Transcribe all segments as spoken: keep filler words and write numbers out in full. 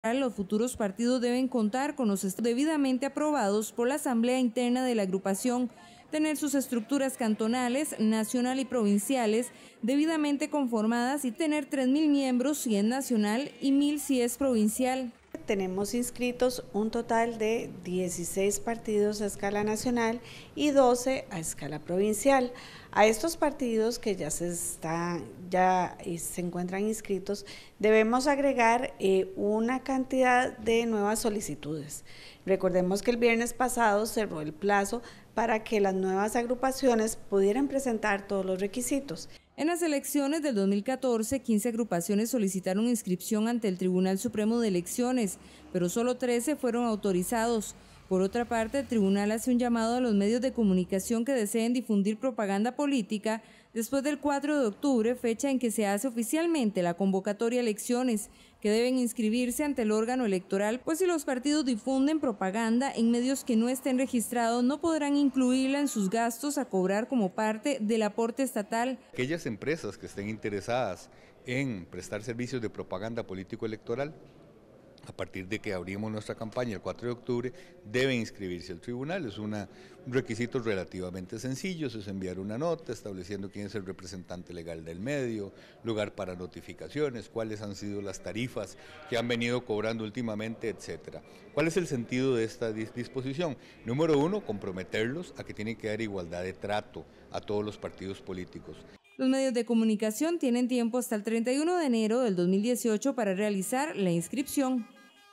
Los futuros partidos deben contar con los estados debidamente aprobados por la Asamblea Interna de la agrupación, tener sus estructuras cantonales, nacional y provinciales debidamente conformadas y tener tres mil miembros si es nacional y mil si es provincial. Tenemos inscritos un total de dieciséis partidos a escala nacional y doce a escala provincial. A estos partidos que ya se, está, ya se encuentran inscritos, debemos agregar eh, una cantidad de nuevas solicitudes. Recordemos que el viernes pasado cerró el plazo para que las nuevas agrupaciones pudieran presentar todos los requisitos. En las elecciones del dos mil catorce, quince agrupaciones solicitaron inscripción ante el Tribunal Supremo de Elecciones, pero solo trece fueron autorizados. Por otra parte, el tribunal hace un llamado a los medios de comunicación que deseen difundir propaganda política después del cuatro de octubre, fecha en que se hace oficialmente la convocatoria a elecciones, que deben inscribirse ante el órgano electoral, pues si los partidos difunden propaganda en medios que no estén registrados, no podrán incluirla en sus gastos a cobrar como parte del aporte estatal. Aquellas empresas que estén interesadas en prestar servicios de propaganda político-electoral, a partir de que abrimos nuestra campaña el cuatro de octubre, deben inscribirse al tribunal. Es una, un requisito relativamente sencillo, es enviar una nota estableciendo quién es el representante legal del medio, lugar para notificaciones, cuáles han sido las tarifas que han venido cobrando últimamente, etcétera. ¿Cuál es el sentido de esta disposición? Número uno, comprometerlos a que tienen que dar igualdad de trato a todos los partidos políticos. Los medios de comunicación tienen tiempo hasta el treinta y uno de enero del dos mil dieciocho para realizar la inscripción.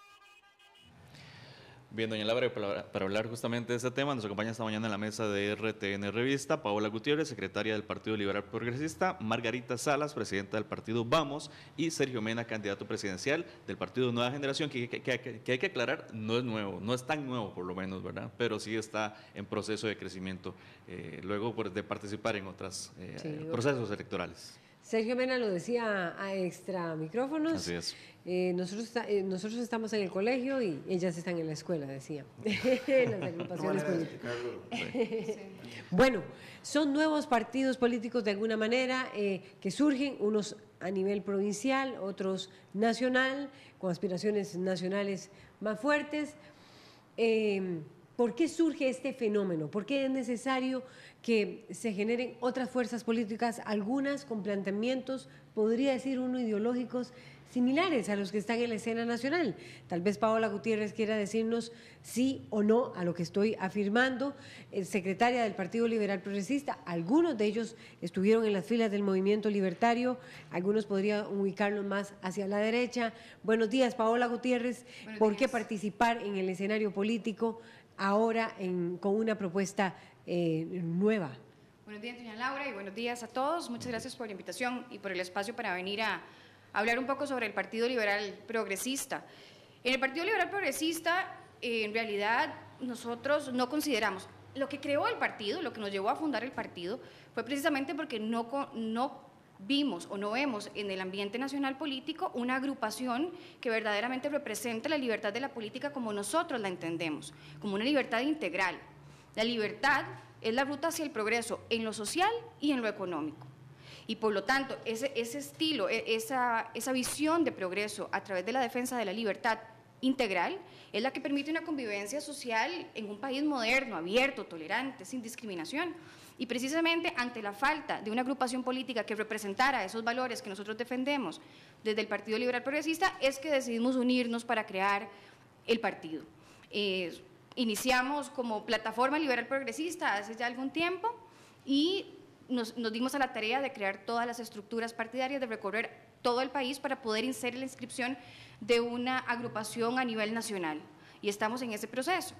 Bien, doña Laura, para, para hablar justamente de este tema, nos acompaña esta mañana en la mesa de R T N Revista, Paola Gutiérrez, secretaria del Partido Liberal Progresista, Margarita Salas, presidenta del Partido Vamos, y Sergio Mena, candidato presidencial del Partido Nueva Generación, que, que, que, que hay que aclarar, no es nuevo, no es tan nuevo por lo menos, ¿verdad? Pero sí está en proceso de crecimiento, eh, luego pues, de participar en otros eh, sí, procesos electorales. Sergio Mena lo decía a extra micrófonos. Así es. Eh, nosotros, eh, nosotros estamos en el colegio y ellas están en la escuela, decía. Las agrupaciones políticas. Sí. Bueno, son nuevos partidos políticos de alguna manera eh, que surgen, unos a nivel provincial, otros nacional, con aspiraciones nacionales más fuertes. Eh, ¿Por qué surge este fenómeno? ¿Por qué es necesario que se generen otras fuerzas políticas, algunas con planteamientos, podría decir uno, ideológicos, similares a los que están en la escena nacional? Tal vez Paola Gutiérrez quiera decirnos sí o no a lo que estoy afirmando. El secretaria del Partido Liberal Progresista, algunos de ellos estuvieron en las filas del Movimiento Libertario, algunos podrían ubicarlos más hacia la derecha. Buenos días, Paola Gutiérrez. Buenos ¿Por días. qué participar en el escenario político ahora en, con una propuesta eh, nueva? Buenos días, doña Laura, y buenos días a todos. Muchas gracias por la invitación y por el espacio para venir a hablar un poco sobre el Partido Liberal Progresista. En el Partido Liberal Progresista, eh, en realidad, nosotros no consideramos, lo que creó el partido, lo que nos llevó a fundar el partido, fue precisamente porque no, no vimos o no vemos en el ambiente nacional político una agrupación que verdaderamente represente la libertad de la política como nosotros la entendemos, como una libertad integral. La libertad es la ruta hacia el progreso en lo social y en lo económico. Y por lo tanto, ese, ese estilo, esa, esa visión de progreso a través de la defensa de la libertad integral es la que permite una convivencia social en un país moderno, abierto, tolerante, sin discriminación. Y precisamente ante la falta de una agrupación política que representara esos valores que nosotros defendemos desde el Partido Liberal Progresista es que decidimos unirnos para crear el partido. Eh, iniciamos como Plataforma Liberal Progresista hace ya algún tiempo y nos, nos dimos a la tarea de crear todas las estructuras partidarias, de recorrer todo el país para poder inserir la inscripción de una agrupación a nivel nacional. Y estamos en ese proceso.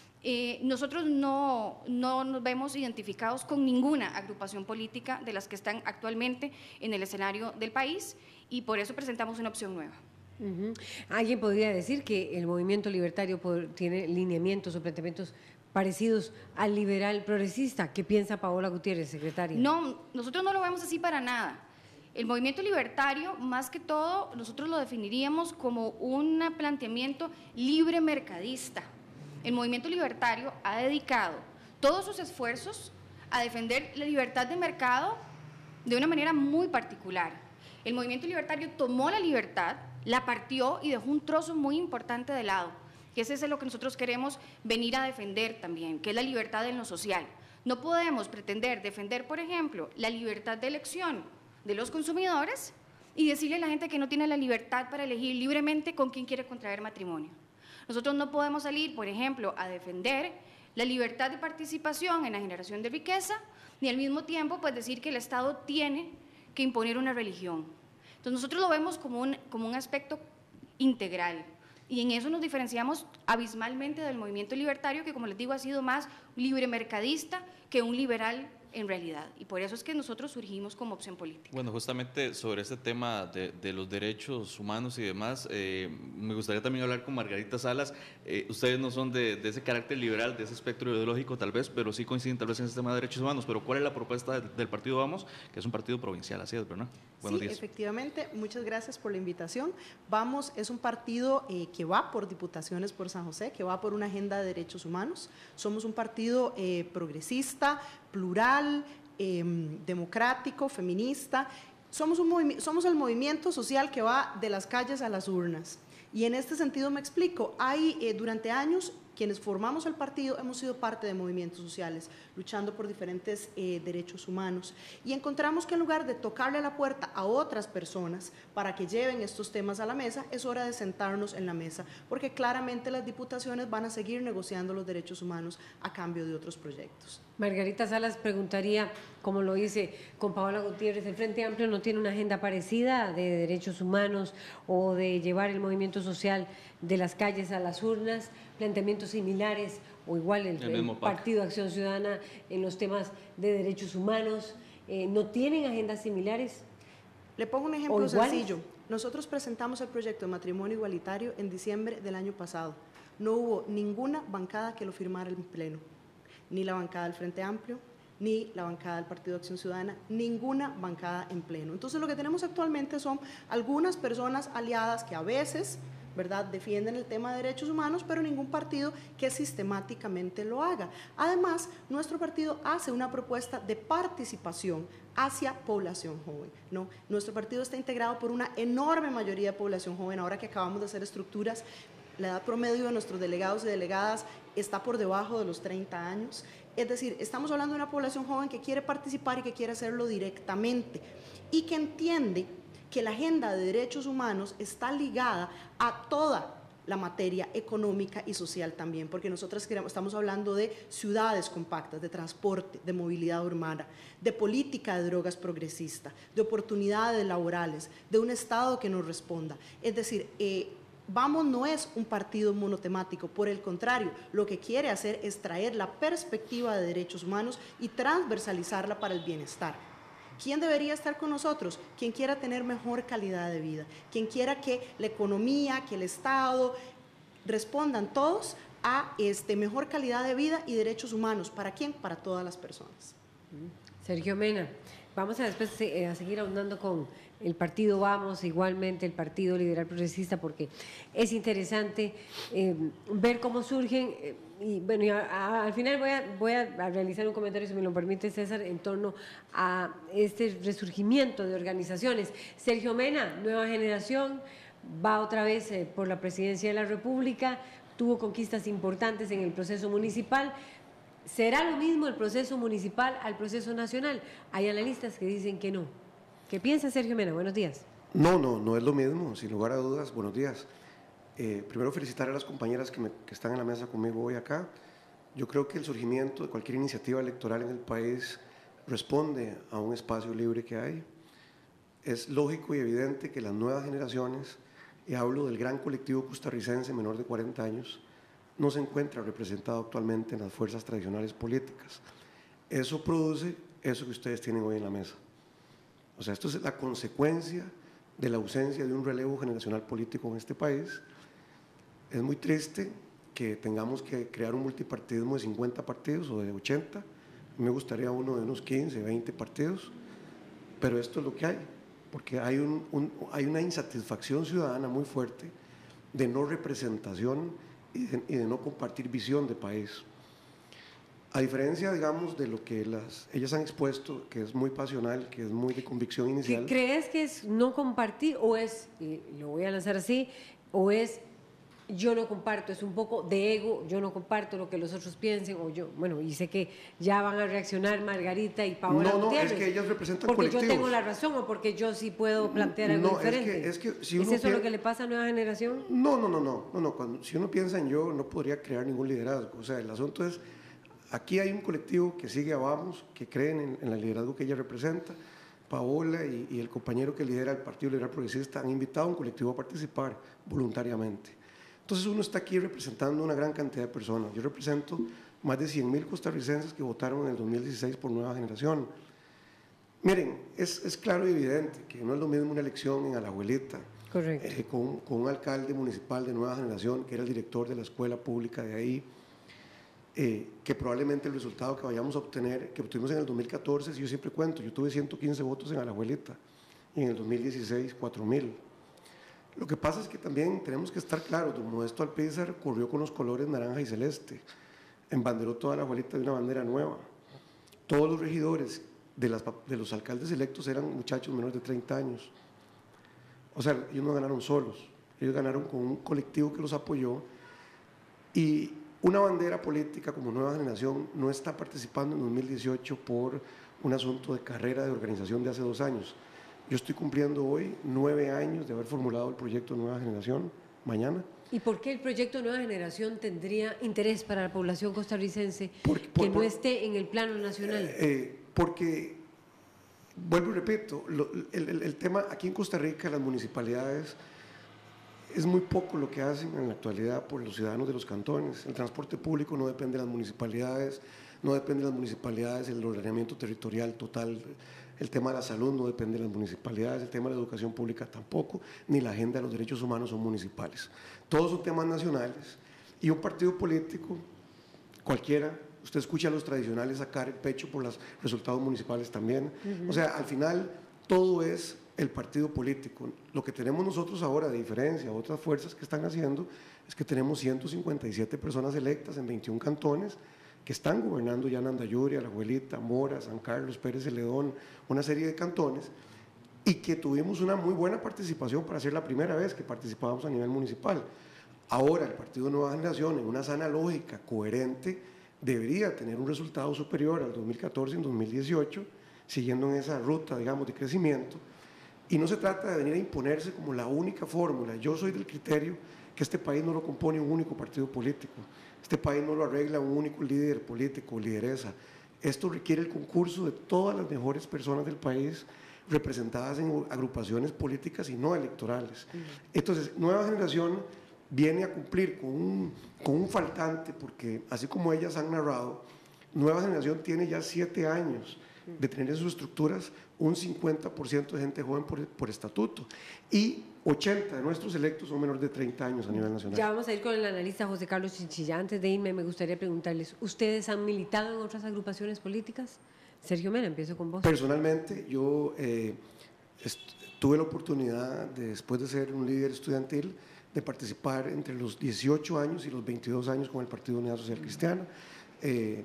Eh, nosotros no, no nos vemos identificados con ninguna agrupación política de las que están actualmente en el escenario del país y por eso presentamos una opción nueva. Uh-huh. Alguien podría decir que el movimiento libertario tiene lineamientos o planteamientos parecidos al liberal progresista. ¿Qué piensa Paola Gutiérrez, secretaria? No, nosotros no lo vemos así para nada. El movimiento libertario, más que todo, nosotros lo definiríamos como un planteamiento libre mercadista. El movimiento libertario ha dedicado todos sus esfuerzos a defender la libertad de mercado de una manera muy particular. El movimiento libertario tomó la libertad, la partió y dejó un trozo muy importante de lado, que ese es lo que nosotros queremos venir a defender también, que es la libertad en lo social. No podemos pretender defender, por ejemplo, la libertad de elección de los consumidores y decirle a la gente que no tiene la libertad para elegir libremente con quién quiere contraer matrimonio. Nosotros no podemos salir, por ejemplo, a defender la libertad de participación en la generación de riqueza, ni al mismo tiempo pues decir que el Estado tiene que imponer una religión. Entonces nosotros lo vemos como un, como un aspecto integral y en eso nos diferenciamos abismalmente del movimiento libertario, que como les digo ha sido más libre mercadista que un liberal en realidad, y por eso es que nosotros surgimos como opción política. Bueno, justamente sobre este tema de, de los derechos humanos y demás, eh, me gustaría también hablar con Margarita Salas. Eh, ustedes no son de, de ese carácter liberal, de ese espectro ideológico tal vez, pero sí coinciden tal vez en ese tema de derechos humanos. Pero ¿cuál es la propuesta del, del partido Vamos? Que es un partido provincial, así es, ¿verdad? Buenos sí, días. Efectivamente, muchas gracias por la invitación. Vamos es un partido eh, que va por diputaciones por San José, que va por una agenda de derechos humanos. Somos un partido eh, progresista, plural, eh, democrático, feminista. Somos, un somos el movimiento social que va de las calles a las urnas. Y en este sentido me explico, hay eh, durante años quienes formamos el partido hemos sido parte de movimientos sociales, luchando por diferentes eh, derechos humanos, y encontramos que en lugar de tocarle la puerta a otras personas para que lleven estos temas a la mesa, es hora de sentarnos en la mesa, porque claramente las diputaciones van a seguir negociando los derechos humanos a cambio de otros proyectos. Margarita Salas preguntaría, como lo hice con Paola Gutiérrez, ¿el Frente Amplio no tiene una agenda parecida de derechos humanos o de llevar el movimiento social de las calles a las urnas, planteamientos similares o igual el, el, el Partido Acción Ciudadana en los temas de derechos humanos? Eh, ¿No tienen agendas similares? Le pongo un ejemplo sencillo. Nosotros presentamos el proyecto de matrimonio igualitario en diciembre del año pasado. No hubo ninguna bancada que lo firmara en pleno, ni la bancada del Frente Amplio, ni la bancada del Partido Acción Ciudadana, ninguna bancada en pleno. Entonces lo que tenemos actualmente son algunas personas aliadas que a veces, ¿verdad?, defienden el tema de derechos humanos, pero ningún partido que sistemáticamente lo haga. Además, nuestro partido hace una propuesta de participación hacia población joven, ¿no? Nuestro partido está integrado por una enorme mayoría de población joven. Ahora que acabamos de hacer estructuras, la edad promedio de nuestros delegados y delegadas está por debajo de los treinta años. Es decir, estamos hablando de una población joven que quiere participar y que quiere hacerlo directamente y que entiende que la agenda de derechos humanos está ligada a toda la materia económica y social también, porque nosotros estamos hablando de ciudades compactas, de transporte, de movilidad urbana, de política de drogas progresista, de oportunidades laborales, de un Estado que nos responda. Es decir, eh, Vamos no es un partido monotemático, por el contrario, lo que quiere hacer es traer la perspectiva de derechos humanos y transversalizarla para el bienestar. ¿Quién debería estar con nosotros? Quien quiera tener mejor calidad de vida, quien quiera que la economía, que el Estado respondan todos a este, mejor calidad de vida y derechos humanos. ¿Para quién? Para todas las personas. Sergio Mena, vamos a después eh, a seguir ahondando con el partido Vamos, igualmente el Partido Liberal Progresista, porque es interesante eh, ver cómo surgen, eh, y bueno, y a, a, al final voy, a, voy a realizar un comentario, si me lo permite César, en torno a este resurgimiento de organizaciones. Sergio Mena, Nueva Generación, va otra vez eh, por la presidencia de la República, tuvo conquistas importantes en el proceso municipal. ¿Será lo mismo el proceso municipal al proceso nacional? Hay analistas que dicen que no. ¿Qué piensa Sergio Mena? Buenos días. No, no, no es lo mismo, sin lugar a dudas. Buenos días. Eh, primero felicitar a las compañeras que, me, que están en la mesa conmigo hoy acá. Yo creo que el surgimiento de cualquier iniciativa electoral en el país responde a un espacio libre que hay. Es lógico y evidente que las nuevas generaciones, y hablo del gran colectivo costarricense menor de cuarenta años, no se encuentra representado actualmente en las fuerzas tradicionales políticas. Eso produce eso que ustedes tienen hoy en la mesa. O sea, esto es la consecuencia de la ausencia de un relevo generacional político en este país. Es muy triste que tengamos que crear un multipartidismo de cincuenta partidos o de ochenta. Me gustaría uno de unos quince, veinte partidos, pero esto es lo que hay, porque hay, un, un, hay una insatisfacción ciudadana muy fuerte de no representación y de, y de no compartir visión de país. A diferencia, digamos, de lo que las, ellas han expuesto, que es muy pasional, que es muy de convicción inicial. ¿Crees que es no compartir o es, y lo voy a lanzar así, o es yo no comparto, es un poco de ego, yo no comparto lo que los otros piensen, o yo, bueno, y sé que ya van a reaccionar Margarita y Paola No, no, Gutiérrez, es que ellas representan porque colectivos. yo tengo la razón o porque yo sí puedo plantear algo no, diferente. Es, que, es, que si ¿Es uno eso piensa, lo que le pasa a Nueva Generación? No, no, no, no, no, no. Cuando, si uno piensa en yo, no podría crear ningún liderazgo. O sea, el asunto es, aquí hay un colectivo que sigue a Vamos, que creen en, en el liderazgo que ella representa. Paola y, y el compañero que lidera el Partido Liberal Progresista han invitado a un colectivo a participar voluntariamente. Entonces uno está aquí representando una gran cantidad de personas. Yo represento más de cien mil costarricenses que votaron en el dos mil dieciséis por Nueva Generación. Miren, es, es claro y evidente que no es lo mismo una elección en Alajuelita, Correcto. eh, con, con un alcalde municipal de Nueva Generación, que era el director de la escuela pública de ahí, eh, que probablemente el resultado que vayamos a obtener, que obtuvimos en el dos mil catorce, si yo siempre cuento, yo tuve ciento quince votos en Alajuelita, y en el dos mil dieciséis cuatro mil. Lo que pasa es que también tenemos que estar claros, don Modesto Alpizar corrió con los colores naranja y celeste, embanderó toda la Alajuelita de una bandera nueva. Todos los regidores de, las, de los alcaldes electos eran muchachos menores de treinta años. O sea, ellos no ganaron solos, ellos ganaron con un colectivo que los apoyó, y una bandera política como Nueva Generación no está participando en dos mil dieciocho por un asunto de carrera de organización de hace dos años. Yo estoy cumpliendo hoy nueve años de haber formulado el proyecto Nueva Generación, mañana. ¿Y por qué el proyecto Nueva Generación tendría interés para la población costarricense por, por, que no por, esté en el plano nacional? Eh, eh, porque, vuelvo y repito, lo, el, el, el tema aquí en Costa Rica, las municipalidades, es muy poco lo que hacen en la actualidad por los ciudadanos de los cantones. El transporte público no depende de las municipalidades, no depende de las municipalidades, el ordenamiento territorial total. El tema de la salud no depende de las municipalidades, el tema de la educación pública tampoco, ni la agenda de los derechos humanos son municipales. Todos son temas nacionales, y un partido político, cualquiera, usted escucha a los tradicionales sacar el pecho por los resultados municipales también. Uh-huh. O sea, al final todo es el partido político. Lo que tenemos nosotros ahora, de diferencia a otras fuerzas que están haciendo, es que tenemos ciento cincuenta y siete personas electas en veintiún cantones, que están gobernando ya en Andayuri, Alajuelita, Mora, San Carlos, Pérez Celedón, una serie de cantones, y que tuvimos una muy buena participación para ser la primera vez que participábamos a nivel municipal. Ahora el Partido Nueva Generación, en una sana lógica, coherente, debería tener un resultado superior al dos mil catorce y en dos mil dieciocho, siguiendo en esa ruta, digamos, de crecimiento, y no se trata de venir a imponerse como la única fórmula. Yo soy del criterio que este país no lo compone un único partido político. Este país no lo arregla un único líder político o lideresa. Esto requiere el concurso de todas las mejores personas del país representadas en agrupaciones políticas y no electorales. Entonces, Nueva Generación viene a cumplir con un, con un faltante, porque así como ellas han narrado, Nueva Generación tiene ya siete años de tener en sus estructuras un cincuenta por ciento de gente joven por, por estatuto, y ochenta de nuestros electos son menores de treinta años a nivel nacional. Ya vamos a ir con el analista José Carlos Chinchilla. Antes de irme, me gustaría preguntarles, ¿ustedes han militado en otras agrupaciones políticas? Sergio Mena, empiezo con vos. Personalmente, yo eh, tuve la oportunidad, de, después de ser un líder estudiantil, de participar entre los dieciocho años y los veintidós años con el Partido Unidad Social Cristiana. Eh,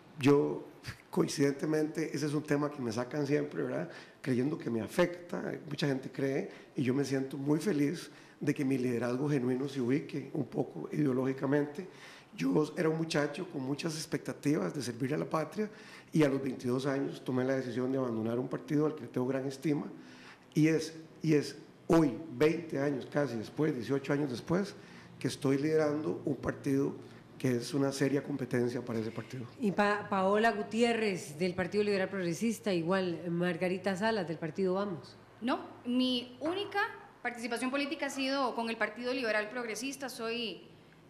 yo, coincidentemente, ese es un tema que me sacan siempre, ¿verdad?, creyendo que me afecta, mucha gente cree, y yo me siento muy feliz de que mi liderazgo genuino se ubique un poco ideológicamente. Yo era un muchacho con muchas expectativas de servir a la patria, y a los veintidós años tomé la decisión de abandonar un partido al que tengo gran estima, y es, y es hoy, veinte años casi después, dieciocho años después, que estoy liderando un partido que es una seria competencia para ese partido. Y pa Paola Gutiérrez, del Partido Liberal Progresista, igual Margarita Salas, del Partido Vamos. No, mi única participación política ha sido con el Partido Liberal Progresista. Soy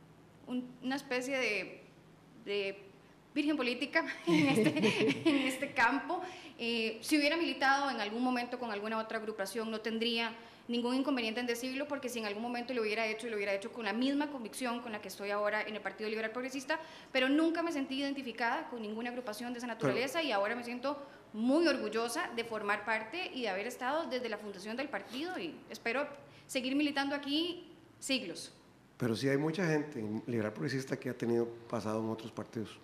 un, una especie de, de virgen política en este, en este campo. Eh, si hubiera militado en algún momento con alguna otra agrupación, no tendría ningún inconveniente en decirlo, porque si en algún momento lo hubiera hecho, lo hubiera hecho con la misma convicción con la que estoy ahora en el Partido Liberal Progresista, pero nunca me sentí identificada con ninguna agrupación de esa naturaleza, y ahora me siento muy orgullosa de formar parte y de haber estado desde la fundación del partido, y espero seguir militando aquí siglos. Pero sí hay mucha gente liberal progresista que ha tenido pasado en otros partidos,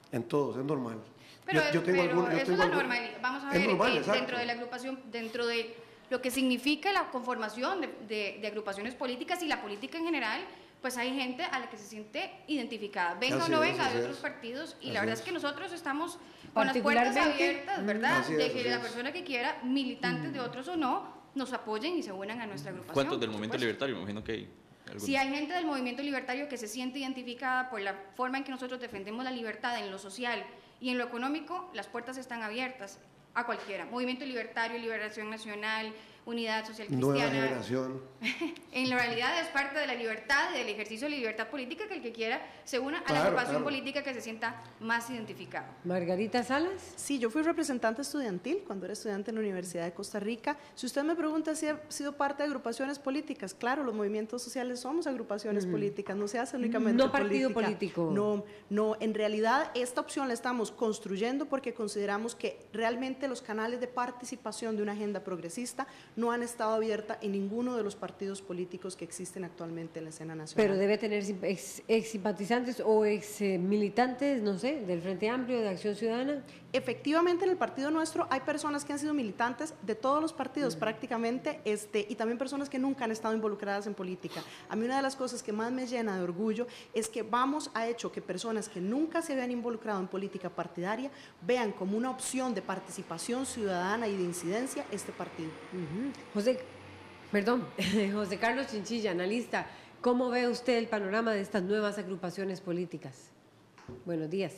En todos, es normal. Pero, yo, yo tengo pero algún, yo eso tengo es la algún, norma. Vamos a ver, normal, eh, dentro de la agrupación, dentro de lo que significa la conformación de, de, de agrupaciones políticas y la política en general, pues hay gente a la que se siente identificada, venga así o no es, venga de es. otros partidos, y Así la verdad es. es que nosotros estamos con las puertas abiertas, ¿verdad? Así de es, que así la es. persona que quiera, militantes de otros o no, nos apoyen y se unan a nuestra agrupación. ¿Cuántos del movimiento libertario? Me imagino que hay algunos. Si hay gente del movimiento libertario que se siente identificada por la forma en que nosotros defendemos la libertad en lo social y en lo económico, las puertas están abiertas a cualquiera. Movimiento Libertario, Liberación Nacional, Unidad Social Cristiana. Nueva generación. En realidad es parte de la libertad, del ejercicio de libertad política, que el que quiera se una a Claro, la agrupación claro. política que se sienta más identificado. Margarita Salas. Sí, yo fui representante estudiantil cuando era estudiante en la Universidad de Costa Rica. Si usted me pregunta si he sido parte de agrupaciones políticas, claro, los movimientos sociales somos agrupaciones mm. políticas, no se hace únicamente no partido política. político. No, no, en realidad esta opción la estamos construyendo porque consideramos que realmente los canales de participación de una agenda progresista no han estado abiertas en ninguno de los partidos políticos que existen actualmente en la escena nacional. Pero debe tener ex, ex simpatizantes o ex eh, militantes, no sé, del Frente Amplio, de Acción Ciudadana. Efectivamente, en el partido nuestro hay personas que han sido militantes de todos los partidos mm. prácticamente, este, y también personas que nunca han estado involucradas en política. A mí una de las cosas que más me llena de orgullo es que Vamos ha hecho que personas que nunca se habían involucrado en política partidaria vean como una opción de participación ciudadana y de incidencia este partido. Uh-huh. José, perdón, José Carlos Chinchilla, analista, ¿cómo ve usted el panorama de estas nuevas agrupaciones políticas? Buenos días.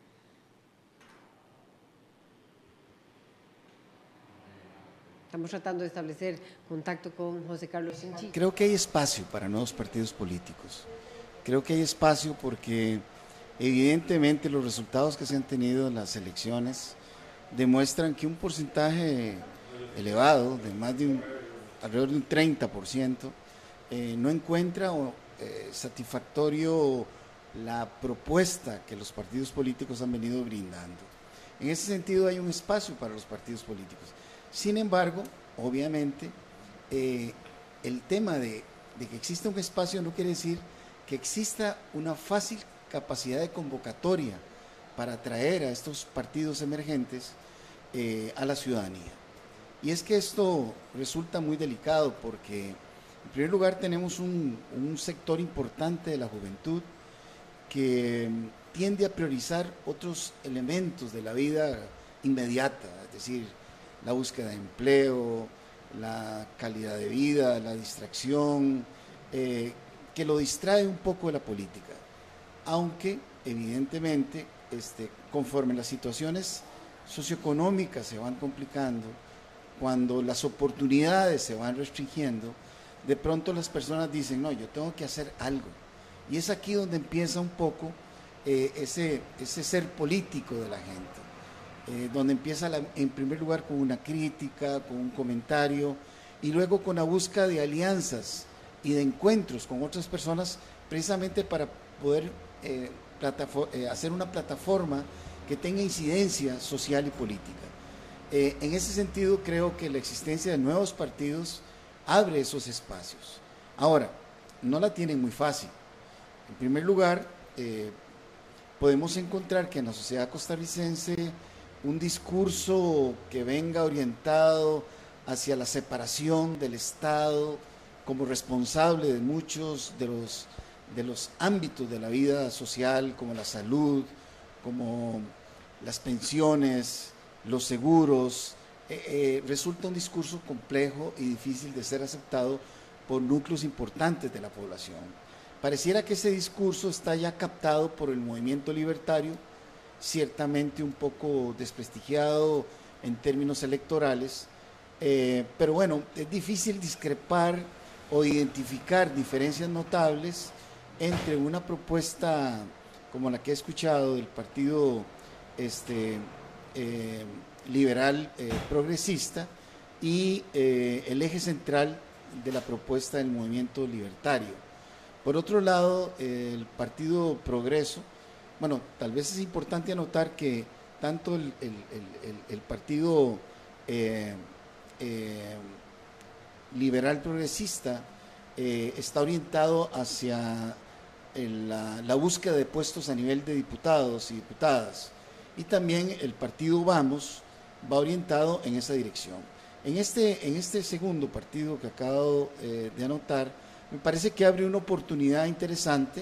Estamos tratando de establecer contacto con José Carlos Chinchilla. Creo que hay espacio para nuevos partidos políticos. Creo que hay espacio porque evidentemente los resultados que se han tenido en las elecciones demuestran que un porcentaje elevado, de más de un, alrededor de un treinta por ciento, eh, no encuentra eh, satisfactorio la propuesta que los partidos políticos han venido brindando. En ese sentido hay un espacio para los partidos políticos. Sin embargo, obviamente, eh, el tema de, de que exista un espacio no quiere decir que exista una fácil capacidad de convocatoria para atraer a estos partidos emergentes eh, a la ciudadanía. Y es que esto resulta muy delicado porque, en primer lugar, tenemos un, un sector importante de la juventud que tiende a priorizar otros elementos de la vida inmediata, es decir, la búsqueda de empleo, la calidad de vida, la distracción, eh, que lo distrae un poco de la política, aunque evidentemente este, conforme las situaciones socioeconómicas se van complicando, cuando las oportunidades se van restringiendo, de pronto las personas dicen, no, yo tengo que hacer algo, y es aquí donde empieza un poco eh, ese, ese ser político de la gente, eh, donde empieza la, en primer lugar con una crítica, con un comentario, y luego con la búsqueda de alianzas y de encuentros con otras personas precisamente para poder eh, eh, hacer una plataforma que tenga incidencia social y política. Eh, en ese sentido creo que la existencia de nuevos partidos abre esos espacios. Ahora, no la tienen muy fácil. En primer lugar, eh, podemos encontrar que en la sociedad costarricense un discurso que venga orientado hacia la separación del Estado como responsable de muchos de los, de los ámbitos de la vida social, como la salud, como las pensiones, los seguros, eh, eh, resulta un discurso complejo y difícil de ser aceptado por núcleos importantes de la población. Pareciera que ese discurso está ya captado por el movimiento libertario, ciertamente un poco desprestigiado en términos electorales, eh, pero bueno, es difícil discrepar o identificar diferencias notables entre una propuesta como la que he escuchado del Partido este, eh, Liberal eh, Progresista y eh, el eje central de la propuesta del movimiento libertario. Por otro lado, eh, el Partido Progreso, bueno, tal vez es importante anotar que tanto el, el, el, el Partido eh, eh, Liberal Progresista eh, está orientado hacia el, la, la búsqueda de puestos a nivel de diputados y diputadas, y también el partido Vamos va orientado en esa dirección. En este, en este segundo partido que acabo eh, de anotar, me parece que abre una oportunidad interesante.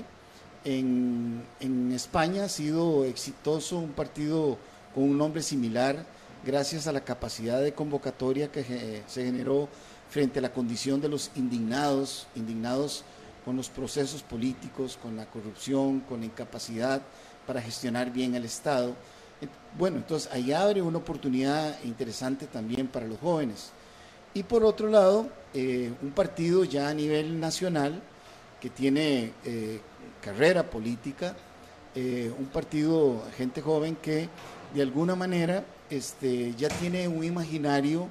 En, en España ha sido exitoso un partido con un nombre similar, gracias a la capacidad de convocatoria que eh, se generó frente a la condición de los indignados, indignados con los procesos políticos, con la corrupción, con la incapacidad para gestionar bien el Estado. Bueno, entonces ahí abre una oportunidad interesante también para los jóvenes. Y por otro lado, eh, un partido ya a nivel nacional que tiene eh, carrera política, eh, un partido, gente joven que de alguna manera este, ya tiene un imaginario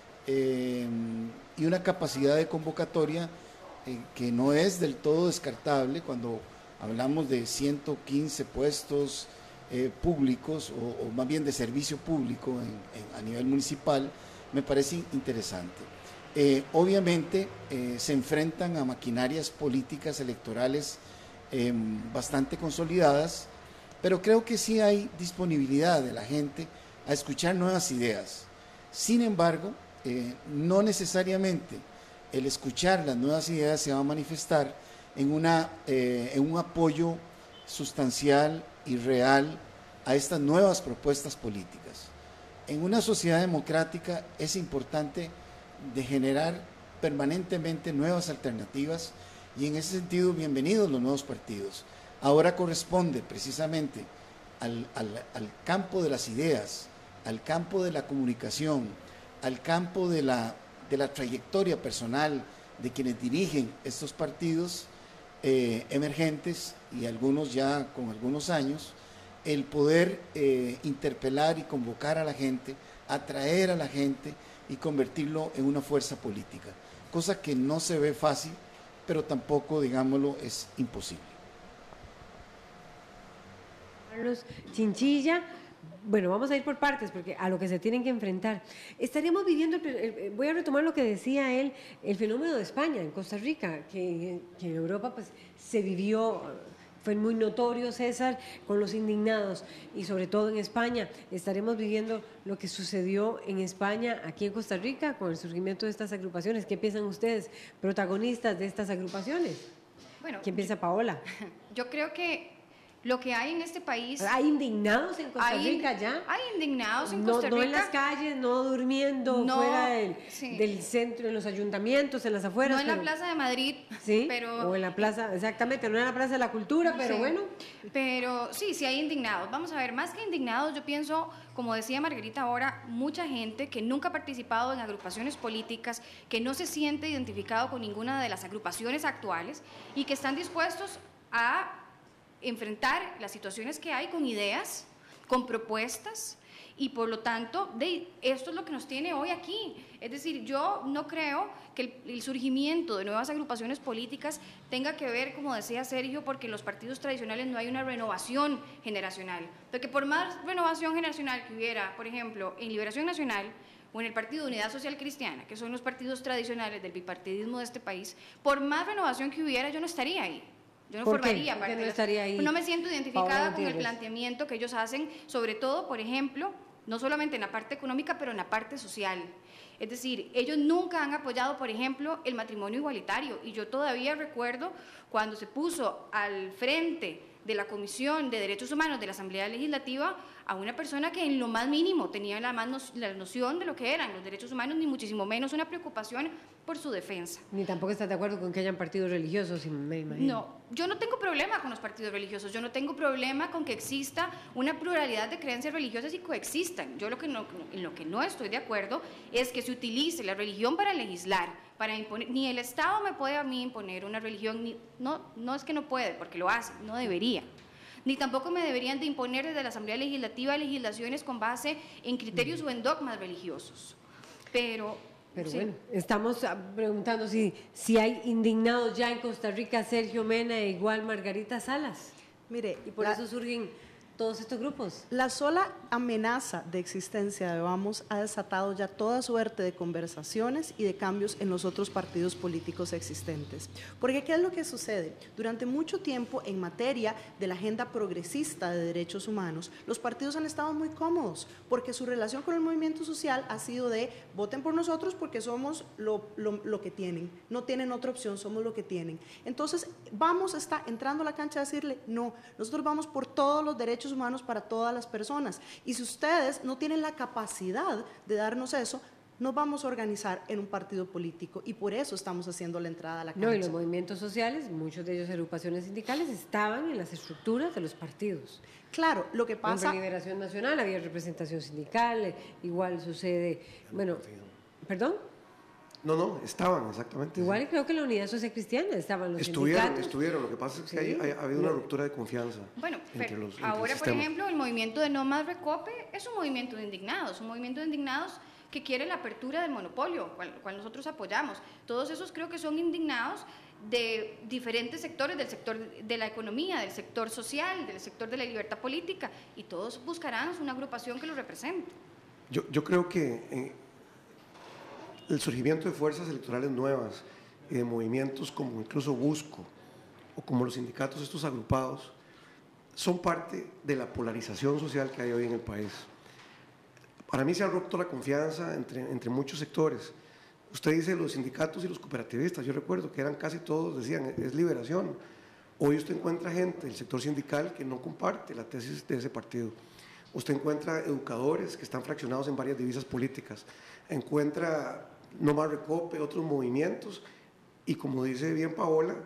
eh, y una capacidad de convocatoria eh, que no es del todo descartable cuando hablamos de ciento quince puestos eh, públicos o, o más bien de servicio público en, en, a nivel municipal, me parece interesante. Eh, obviamente eh, se enfrentan a maquinarias políticas electorales eh, bastante consolidadas, pero creo que sí hay disponibilidad de la gente a escuchar nuevas ideas. Sin embargo, eh, no necesariamente el escuchar las nuevas ideas se va a manifestar en, una, eh, en un apoyo sustancial y real a estas nuevas propuestas políticas. En una sociedad democrática es importante de generar permanentemente nuevas alternativas y en ese sentido bienvenidos los nuevos partidos. Ahora corresponde precisamente al, al, al campo de las ideas, al campo de la comunicación, al campo de la, de la trayectoria personal de quienes dirigen estos partidos eh, emergentes y algunos ya con algunos años, el poder eh, interpelar y convocar a la gente, atraer a la gente y convertirlo en una fuerza política, cosa que no se ve fácil, pero tampoco, digámoslo, es imposible. Carlos Chinchilla, bueno, vamos a ir por partes porque a lo que se tienen que enfrentar. Estaríamos viviendo, el, el, voy a retomar lo que decía él, el fenómeno de España en Costa Rica, que, que en Europa pues se vivió, fue muy notorio, César, con los indignados, y sobre todo en España. Estaremos viviendo lo que sucedió en España, aquí en Costa Rica, con el surgimiento de estas agrupaciones. ¿Qué piensan ustedes, protagonistas de estas agrupaciones? Bueno, ¿Quién piensa, Paola? Yo creo que lo que hay en este país... ¿Hay indignados en Costa hay, Rica ya? Hay indignados en no, Costa Rica. No en las calles, no durmiendo, no, fuera del, sí. del centro, en los ayuntamientos, en las afueras. No en pero, la Plaza de Madrid. Sí, pero, o en la Plaza, exactamente, no en la Plaza de la Cultura, pero sí, bueno. Pero sí, sí hay indignados. Vamos a ver, más que indignados, yo pienso, como decía Margarita ahora, mucha gente que nunca ha participado en agrupaciones políticas, que no se siente identificado con ninguna de las agrupaciones actuales y que están dispuestos a enfrentar las situaciones que hay con ideas, con propuestas, y por lo tanto, de, esto es lo que nos tiene hoy aquí. Es decir, yo no creo que el, el surgimiento de nuevas agrupaciones políticas tenga que ver, como decía Sergio, porque en los partidos tradicionales no hay una renovación generacional. Porque por más renovación generacional que hubiera, por ejemplo, en Liberación Nacional o en el Partido de Unidad Social Cristiana, que son los partidos tradicionales del bipartidismo de este país, por más renovación que hubiera, yo no estaría ahí. Yo no formaría parte no, de estaría ahí, no me siento identificada con el planteamiento que ellos hacen, sobre todo, por ejemplo, no solamente en la parte económica, pero en la parte social. Es decir, ellos nunca han apoyado, por ejemplo, el matrimonio igualitario, y yo todavía recuerdo cuando se puso al frente de la Comisión de Derechos Humanos de la Asamblea Legislativa a una persona que en lo más mínimo tenía la, más no, la noción de lo que eran los derechos humanos, ni muchísimo menos una preocupación por su defensa. Ni tampoco estás de acuerdo con que hayan partidos religiosos, me imagino. No, yo no tengo problema con los partidos religiosos, yo no tengo problema con que exista una pluralidad de creencias religiosas y coexistan. Yo lo que no, en lo que no estoy de acuerdo es que se utilice la religión para legislar, para imponer. Ni el Estado me puede a mí imponer una religión, ni, no, no es que no puede, porque lo hace, no debería. Ni tampoco me deberían de imponer desde la Asamblea Legislativa legislaciones con base en criterios mm. o en dogmas religiosos. Pero... Pero sí. bueno, estamos preguntando si, si hay indignados ya en Costa Rica, Sergio Mena e igual Margarita Salas. Mire, y por la, eso surgen todos estos grupos? La sola amenaza de existencia de Vamos ha desatado ya toda suerte de conversaciones y de cambios en los otros partidos políticos existentes. Porque ¿qué es lo que sucede? Durante mucho tiempo, en materia de la agenda progresista de derechos humanos, los partidos han estado muy cómodos, porque su relación con el movimiento social ha sido de voten por nosotros porque somos lo, lo, lo que tienen, no tienen otra opción, somos lo que tienen. Entonces, Vamos está entrando a la cancha a decirle, no, nosotros vamos por todos los derechos humanos para todas las personas. Y si ustedes no tienen la capacidad de darnos eso, nos vamos a organizar en un partido político y por eso estamos haciendo la entrada a la cancha. No, y los movimientos sociales, muchos de ellos agrupaciones sindicales, estaban en las estructuras de los partidos. Claro, lo que pasa... En Liberación Nacional había representación sindical, igual sucede, bueno, ¿perdón? No, no, estaban, exactamente. Igual sí. Creo que en la Unidad Social Cristiana estaban los estuvieron, sindicatos. Estuvieron, lo que pasa es que sí. hay, ha habido una ruptura de confianza. Bueno, entre los, entre ahora, por ejemplo, el movimiento de No Más Recope es un movimiento de indignados, un movimiento de indignados que quiere la apertura del monopolio, cual, cual nosotros apoyamos. Todos esos creo que son indignados de diferentes sectores, del sector de la economía, del sector social, del sector de la libertad política, y todos buscarán una agrupación que los represente. Yo, yo creo que eh, el surgimiento de fuerzas electorales nuevas y de movimientos como incluso Busco o como los sindicatos estos agrupados son parte de la polarización social que hay hoy en el país. Para mí se ha roto la confianza entre, entre muchos sectores. Usted dice los sindicatos y los cooperativistas, yo recuerdo que eran casi todos, decían, es liberación. Hoy usted encuentra gente del sector sindical que no comparte la tesis de ese partido. Usted encuentra educadores que están fraccionados en varias divisas políticas. Encuentra No Más Recope, otros movimientos, y como dice bien Paola,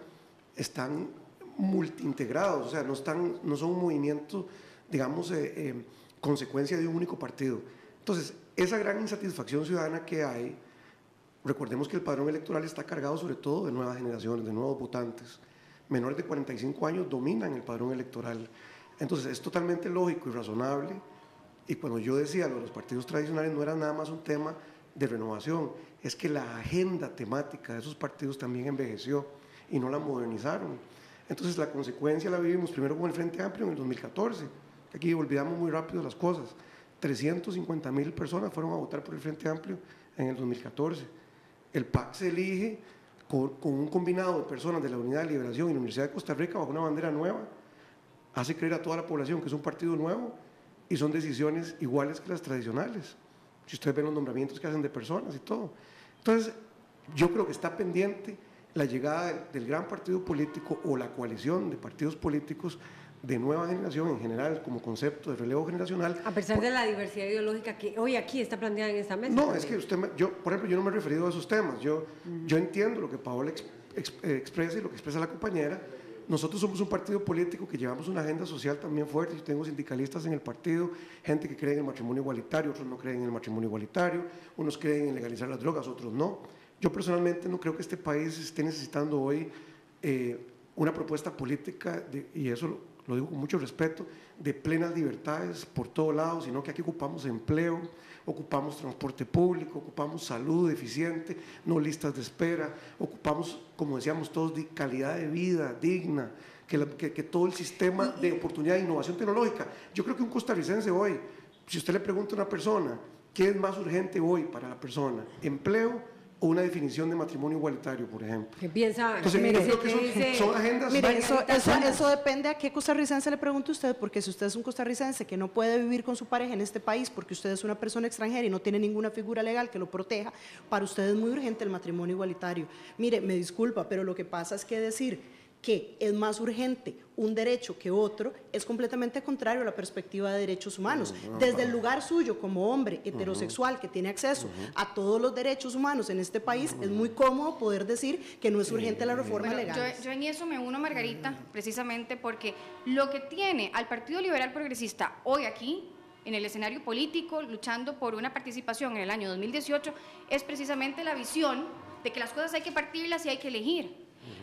están multiintegrados, o sea, no, están, no son un movimiento, digamos, eh, eh, consecuencia de un único partido. Entonces, esa gran insatisfacción ciudadana que hay, recordemos que el padrón electoral está cargado sobre todo de nuevas generaciones, de nuevos votantes. Menores de cuarenta y cinco años dominan el padrón electoral. Entonces, es totalmente lógico y razonable. Y cuando yo decía lo de los partidos tradicionales, no era nada más un tema de renovación, es que la agenda temática de esos partidos también envejeció y no la modernizaron. Entonces, la consecuencia la vivimos primero con el Frente Amplio en el dos mil catorce. Aquí olvidamos muy rápido las cosas. trescientas cincuenta mil personas fueron a votar por el Frente Amplio en el dos mil catorce. El P A C se elige con, con un combinado de personas de la Unidad de Liberación y la Universidad de Costa Rica bajo una bandera nueva. Hace creer a toda la población que es un partido nuevo y son decisiones iguales que las tradicionales. Si ustedes ven los nombramientos que hacen de personas y todo. Entonces, yo creo que está pendiente la llegada del, del gran partido político o la coalición de partidos políticos de nueva generación en general, como concepto de relevo generacional. A pesar por, de la diversidad ideológica que hoy aquí está planteada en esta mesa. No, también. Es que usted, me, yo, por ejemplo, yo no me he referido a esos temas. Yo, uh-huh. yo entiendo lo que Paola ex, ex, expresa y lo que expresa la compañera. Nosotros somos un partido político que llevamos una agenda social también fuerte. Yo tengo sindicalistas en el partido, gente que cree en el matrimonio igualitario, otros no creen en el matrimonio igualitario, unos creen en legalizar las drogas, otros no. Yo personalmente no creo que este país esté necesitando hoy eh, una propuesta política, de, y eso lo, lo digo con mucho respeto, de plenas libertades por todos lados, sino que aquí ocupamos empleo, ocupamos transporte público, ocupamos salud eficiente, no listas de espera, ocupamos, como decíamos todos, de calidad de vida digna, que, la, que, que todo el sistema de oportunidad de innovación tecnológica. Yo creo que un costarricense hoy, si usted le pregunta a una persona, ¿qué es más urgente hoy para la persona? ¿Empleo o una definición de matrimonio igualitario, por ejemplo? ¿Qué piensa? Entonces, mire, yo creo que son, dice, son agendas... Mire, eso, eso, eso depende a qué costarricense le pregunte usted, porque si usted es un costarricense que no puede vivir con su pareja en este país porque usted es una persona extranjera y no tiene ninguna figura legal que lo proteja, para usted es muy urgente el matrimonio igualitario. Mire, me disculpa, pero lo que pasa es que decir que es más urgente un derecho que otro es completamente contrario a la perspectiva de derechos humanos. Desde el lugar suyo como hombre heterosexual que tiene acceso a todos los derechos humanos en este país, es muy cómodo poder decir que no es urgente la reforma bueno, legal. Yo, yo en eso me uno, Margarita, precisamente porque lo que tiene al Partido Liberal Progresista hoy aquí, en el escenario político, luchando por una participación en el año dos mil dieciocho, es precisamente la visión de que las cosas hay que partirlas y hay que elegir.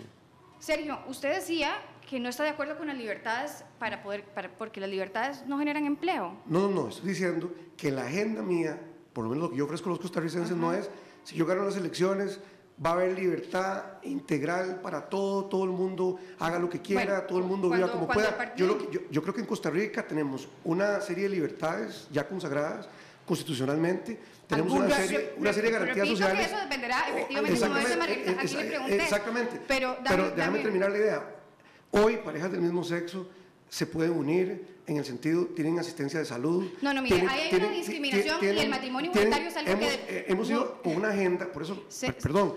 Sergio, usted decía que no está de acuerdo con las libertades para poder, para, porque las libertades no generan empleo. No, no, no, estoy diciendo que la agenda mía, por lo menos lo que yo ofrezco a los costarricenses, uh-huh. no es, si yo gano las elecciones, va a haber libertad integral para todo, todo el mundo haga lo que quiera, Bueno, todo el mundo cuando- viva como cuando pueda. el partido- Yo, lo que- yo, yo creo que en Costa Rica tenemos una serie de libertades ya consagradas constitucionalmente, tenemos una Yo- serie, yo- una serie de garantías repito sociales. que eso dependerá, efectivamente, como dice Margarita, Exactamente, aquí le ex- pregunté. exactamente. Pero dame- Pero déjame dame- terminar la idea. Hoy parejas del mismo sexo se pueden unir en el sentido, tienen asistencia de salud. No, no, mire, tienen- ahí hay tienen- una discriminación tienen- y el matrimonio tienen- igualitario es algo hemos, que... eh, hemos no. ido con una agenda, por eso, Se- per- perdón,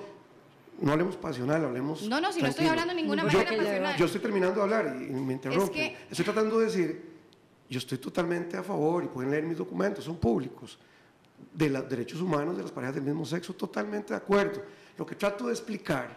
no hablemos pasional, hablemos No, no, si no estoy tranquilo. hablando de ninguna yo, manera pasional. Yo estoy terminando de hablar y, y me interrumpen. que- Estoy tratando de decir, yo estoy totalmente a favor, y pueden leer mis documentos, son públicos, de los derechos humanos de las parejas del mismo sexo, totalmente de acuerdo. Lo que trato de explicar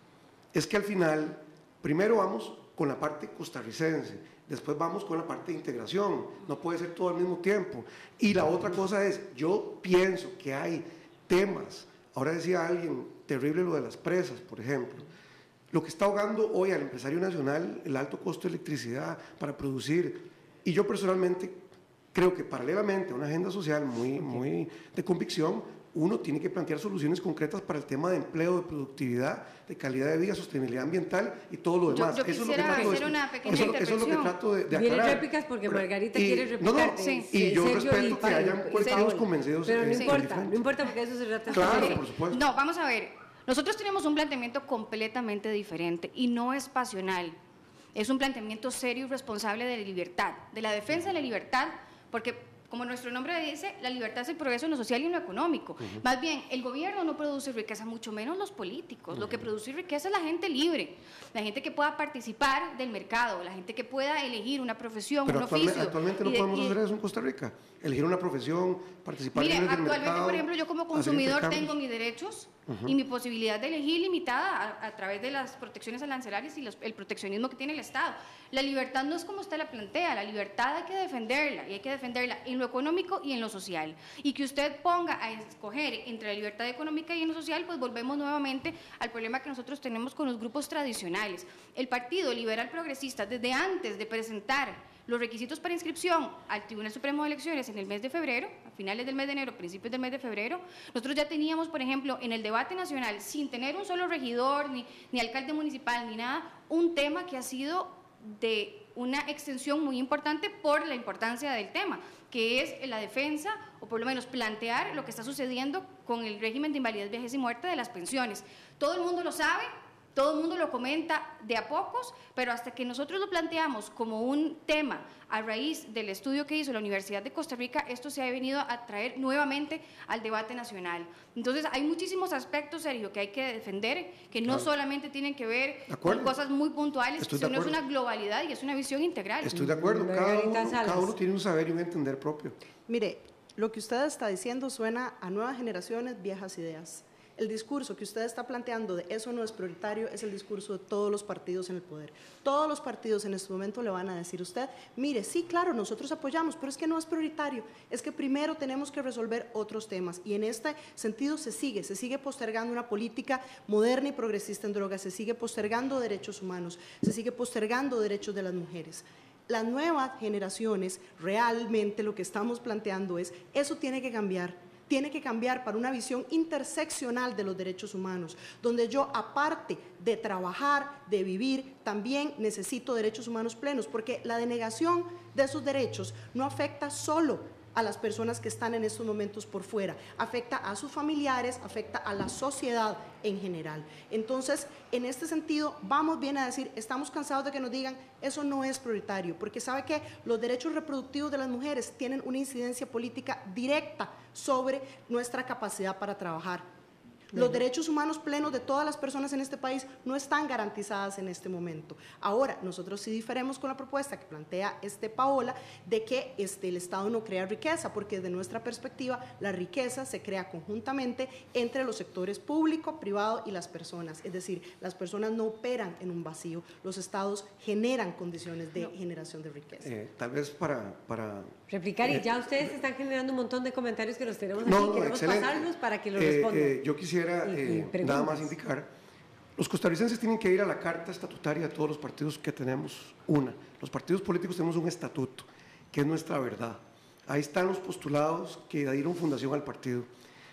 es que al final, primero vamos con la parte costarricense, después vamos con la parte de integración, no puede ser todo al mismo tiempo. Y la otra cosa es, yo pienso que hay temas, ahora decía alguien, terrible lo de las presas, por ejemplo, lo que está ahogando hoy al empresario nacional, el alto costo de electricidad para producir, y yo personalmente creo que paralelamente a una agenda social muy, muy de convicción, uno tiene que plantear soluciones concretas para el tema de empleo, de productividad, de calidad de vida, sostenibilidad ambiental y todo lo Yo- demás. yo eso es lo que quisiera trato de, hacer una pequeña eso, eso es lo que intervención. trato de, de Vienen aclarar. réplicas porque Pero- Margarita y- quiere no, no, replicar. Sí. y yo Sergio respeto y que Pablo, hayan y colectivos Paola. convencidos. Pero no eh, importa, diferentes. no importa porque eso se trata. esta Claro, serie. por supuesto. No, vamos a ver. Nosotros tenemos un planteamiento completamente diferente y no es pasional. Es un planteamiento serio y responsable de la libertad, de la defensa de la libertad, porque como nuestro nombre dice, la libertad es el progreso en lo social y en lo económico. Uh-huh. Más bien, el gobierno no produce riqueza, mucho menos los políticos. Uh-huh. Lo que produce riqueza es la gente libre, la gente que pueda participar del mercado, la gente que pueda elegir una profesión, Pero un actualmente, oficio. actualmente no de, podemos y, hacer eso en Costa Rica, elegir una profesión, participar mire, en el actualmente, mercado, por ejemplo, yo como consumidor tengo mis derechos uh-huh. y mi posibilidad de elegir limitada a, a través de las protecciones arancelarias y los, el proteccionismo que tiene el Estado. La libertad no es como usted la plantea, la libertad hay que defenderla, y hay que defenderla en lo económico y en lo social. Y que usted ponga a escoger entre la libertad económica y en lo social, pues volvemos nuevamente al problema que nosotros tenemos con los grupos tradicionales. El Partido Liberal Progresista, desde antes de presentar los requisitos para inscripción al Tribunal Supremo de Elecciones en el mes de febrero, a finales del mes de enero, principios del mes de febrero, nosotros ya teníamos, por ejemplo, en el debate nacional, sin tener un solo regidor, ni, ni alcalde municipal, ni nada, un tema que ha sido de una extensión muy importante por la importancia del tema, que es la defensa, o por lo menos plantear lo que está sucediendo con el régimen de invalidez, vejez y muerte de las pensiones. Todo el mundo lo sabe, todo el mundo lo comenta de a pocos, pero hasta que nosotros lo planteamos como un tema a raíz del estudio que hizo la Universidad de Costa Rica, esto se ha venido a traer nuevamente al debate nacional. Entonces, hay muchísimos aspectos, Sergio, que hay que defender, que no claro. solamente tienen que ver con cosas muy puntuales, Estoy sino es una globalidad y es una visión integral. Estoy de acuerdo, cada uno, cada uno tiene un saber y un entender propio. Mire, lo que usted está diciendo suena a nuevas generaciones, viejas ideas. El discurso que usted está planteando de eso no es prioritario es el discurso de todos los partidos en el poder. Todos los partidos en este momento le van a decir a usted, mire, sí, claro, nosotros apoyamos, pero es que no es prioritario, es que primero tenemos que resolver otros temas y en este sentido se sigue, se sigue postergando una política moderna y progresista en drogas, se sigue postergando derechos humanos, se sigue postergando derechos de las mujeres. Las nuevas generaciones, realmente lo que estamos planteando es, eso tiene que cambiar. Tiene que cambiar para una visión interseccional de los derechos humanos, donde yo, aparte de trabajar, de vivir, también necesito derechos humanos plenos, porque la denegación de esos derechos no afecta solo a las personas que están en estos momentos por fuera, afecta a sus familiares, afecta a la sociedad en general. Entonces, en este sentido, vamos bien a decir, estamos cansados de que nos digan, eso no es prioritario, porque sabe que los derechos reproductivos de las mujeres tienen una incidencia política directa sobre nuestra capacidad para trabajar. Los derechos humanos plenos de todas las personas en este país no están garantizadas en este momento. Ahora, nosotros sí diferimos con la propuesta que plantea este Paola de que este, el Estado no crea riqueza, porque desde nuestra perspectiva la riqueza se crea conjuntamente entre los sectores público, privado y las personas. Es decir, las personas no operan en un vacío, los Estados generan condiciones de no. generación de riqueza. Eh, tal vez para... para Replicar, y eh, ya ustedes eh, están generando un montón de comentarios que los tenemos aquí, no, queremos excelente. pasarlos para que los eh, respondan. Eh, yo quisiera Eh, nada más indicar, los costarricenses tienen que ir a la carta estatutaria de todos los partidos que tenemos una. Los partidos políticos tenemos un estatuto, que es nuestra verdad. Ahí están los postulados que dieron fundación al partido.